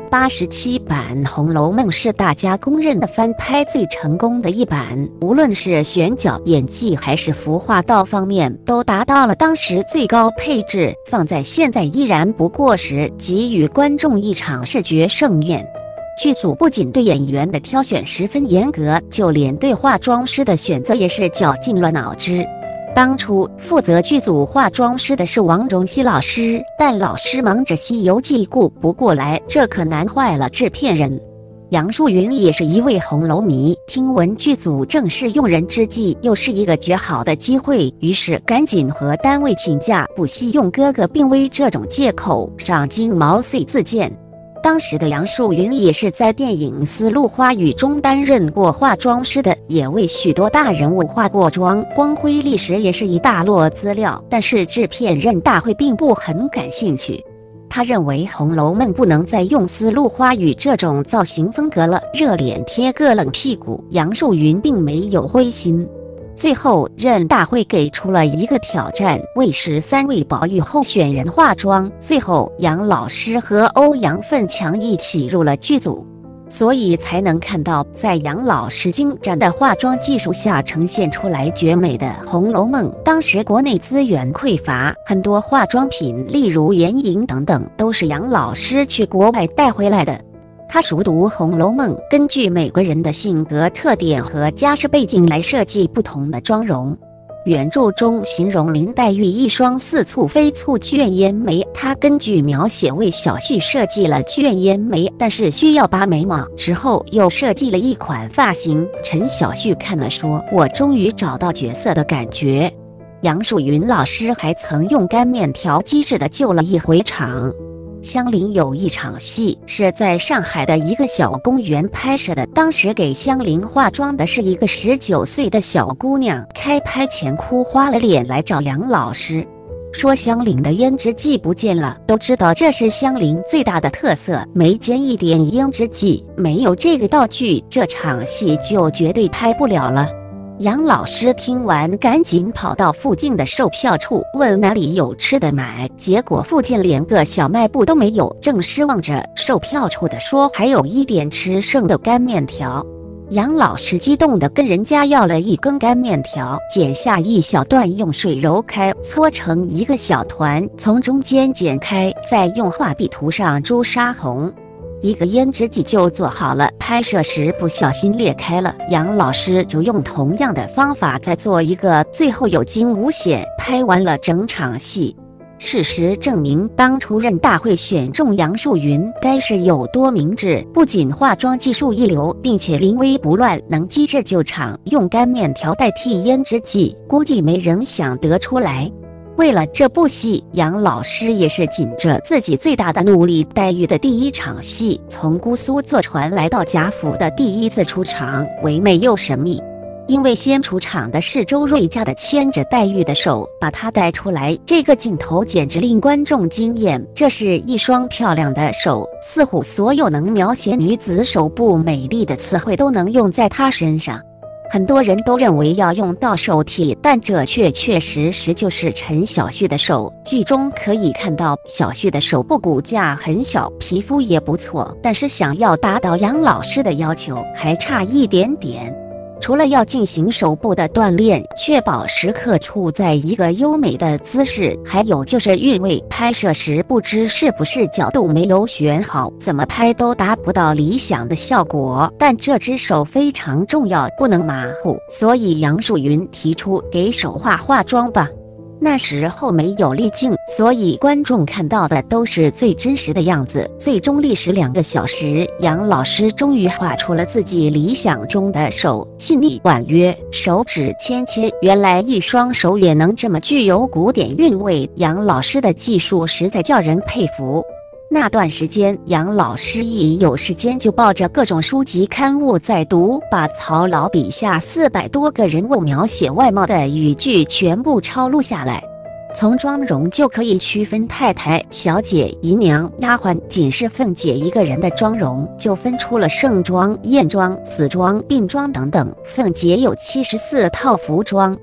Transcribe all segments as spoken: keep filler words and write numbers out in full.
八十七版《红楼梦》是大家公认的翻拍最成功的一版，无论是选角、演技还是服化道方面，都达到了当时最高配置，放在现在依然不过时，给予观众一场视觉盛宴。剧组不仅对演员的挑选十分严格，就连对化妆师的选择也是绞尽了脑汁。当初负责剧组化妆师的是王荣熙老师，但老师忙着《西游记》顾不过来，这可难坏了制片人。杨树云也是一位红楼迷，听闻剧组正是用人之际，又是一个绝好的机会，于是赶紧和单位请假，不惜用哥哥病危这种借口上京毛遂自荐。当时的杨树云也是在电影《丝路花雨》中担任过化妆师的，也为许多大人物化过妆，光辉历史也是一大摞资料。但是制片任大会并不很感兴趣，他认为《红楼梦》不能再用丝路花雨这种造型风格了，热脸贴个冷屁股。杨树云并没有灰心。最后，任大会给出了一个挑战，为十三位宝玉候选人化妆。最后，杨老师和欧阳奋强一起入了剧组，所以才能看到在杨老师精湛的化妆技术下呈现出来绝美的《红楼梦》。当时国内资源匮乏，很多化妆品，例如眼影等等，都是杨老师去国外带回来的。他熟读《红楼梦》，根据每个人的性格特点和家世背景来设计不同的妆容。原著中形容林黛玉一双似蹙非蹙卷烟眉，他根据描写为小旭设计了卷烟眉，但是需要拔眉毛，之后又设计了一款发型。陈小旭看了说：“我终于找到角色的感觉。”杨树云老师还曾用干面条机智地救了一回场。香菱有一场戏是在上海的一个小公园拍摄的，当时给香菱化妆的是一个十九岁的小姑娘，开拍前哭花了脸来找杨老师，说香菱的胭脂剂不见了。都知道这是香菱最大的特色，没见一点胭脂剂，没有这个道具，这场戏就绝对拍不了了。杨老师听完，赶紧跑到附近的售票处问哪里有吃的买，结果附近连个小卖部都没有。正失望着，售票处的说还有一点吃剩的干面条。杨老师激动地跟人家要了一根干面条，剪下一小段，用水揉开，搓成一个小团，从中间剪开，再用画笔涂上朱砂红。一个胭脂剂就做好了，拍摄时不小心裂开了，杨老师就用同样的方法再做一个，最后有惊无险，拍完了整场戏。事实证明，当初任大会选中杨树云，该是有多明智，不仅化妆技术一流，并且临危不乱，能机智救场，用干面条代替胭脂剂，估计没人想得出来。为了这部戏，杨老师也是尽着自己最大的努力。黛玉的第一场戏，从姑苏坐船来到贾府的第一次出场，唯美又神秘。因为先出场的是周瑞家的牵着黛玉的手，把她带出来，这个镜头简直令观众惊艳。这是一双漂亮的手，似乎所有能描写女子手部美丽的词汇都能用在她身上。很多人都认为要用到手体，但这确确实实就是陈小旭的手。剧中可以看到小旭的手部骨架很小，皮肤也不错，但是想要达到杨老师的要求还差一点点。除了要进行手部的锻炼，确保时刻处在一个优美的姿势，还有就是韵味。拍摄时不知是不是角度没有选好，怎么拍都达不到理想的效果。但这只手非常重要，不能马虎，所以杨树云提出给手画化妆吧。那时候没有滤镜，所以观众看到的都是最真实的样子。最终历时两个小时，杨老师终于画出了自己理想中的手，细腻婉约，手指纤切。原来一双手也能这么具有古典韵味，杨老师的技术实在叫人佩服。那段时间，杨老师一有时间就抱着各种书籍刊物在读，把曹老笔下四百多个人物描写外貌的语句全部抄录下来。从妆容就可以区分太太、小姐、姨娘、丫鬟，仅是凤姐一个人的妆容就分出了盛妆、艳妆、死妆、病妆等等。凤姐有七十四套服装。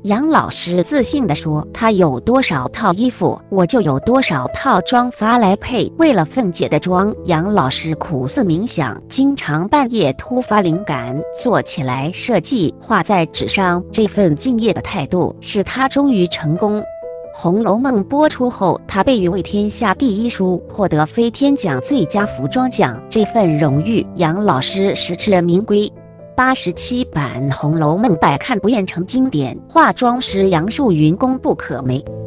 杨老师自信地说：“他有多少套衣服，我就有多少套妆发来配。”为了凤姐的妆，杨老师苦思冥想，经常半夜突发灵感，做起来设计，画在纸上。这份敬业的态度，使他终于成功。《红楼梦》播出后，他被誉为天下第一书，获得飞天奖最佳服装奖。这份荣誉，杨老师实至名归。八十七版《红楼梦》百看不厌成经典，化妆师杨树云功不可没。